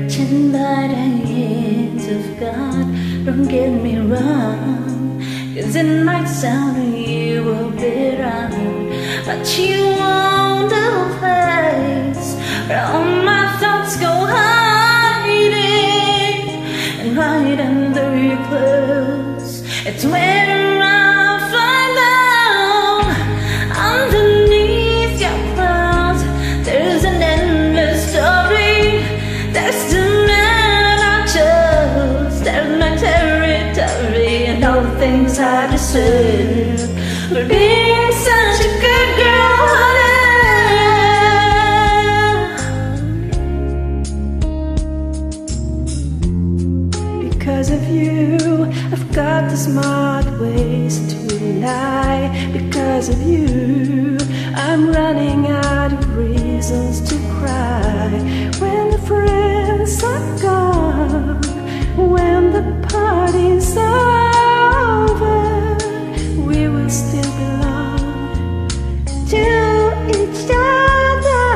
written by the hands of God. Don't get me wrong, 'cause it might sound to you a bit wrong, but you won't do place where all my thoughts go hiding, and right under your clothes, it's where I find out. Underneath your clothes, there's an endless story. There's the man I chose, there's my territory, and all the things I deserve for being such a good girl, honey. Because of you, I've got the smart ways to lie. Because of you, I'm running out of reasons to cry. When the friends are gone, when the party's over, we will still belong to each other.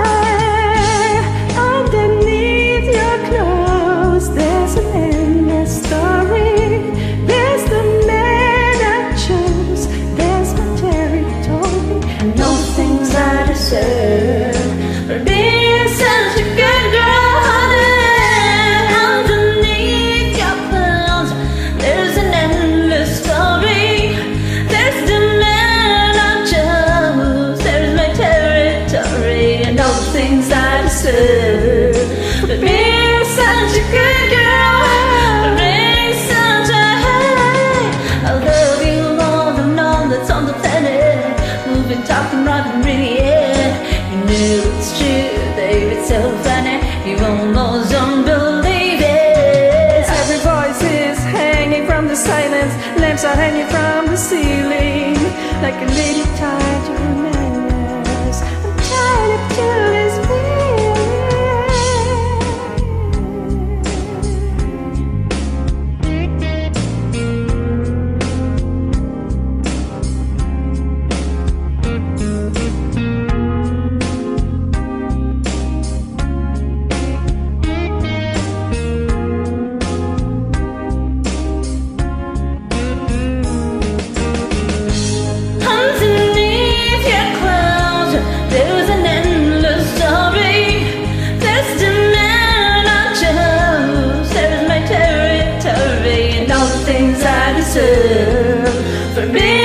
Underneath your clothes, there's an endless story. There's the man I chose, there's my territory, and all the things I deserve for being such a good girl, honey. Underneath your clothes, there's an endless story. There's the man I chose, there's my territory, and all the things I deserve for being such a good girl, for being such a high. I love you more than all that's on the planet. Moving, talking, rocking, really, yeah. You know it's true, baby, it's so funny. You almost don't believe it. Every voice is hanging from the silence. Lamps are hanging from the ceiling, like a lady tied to her manners. I'm tied up to this Underneath your clothes, there's an endless story. There's the man I chose, there's my territory, and all the things I deserve for being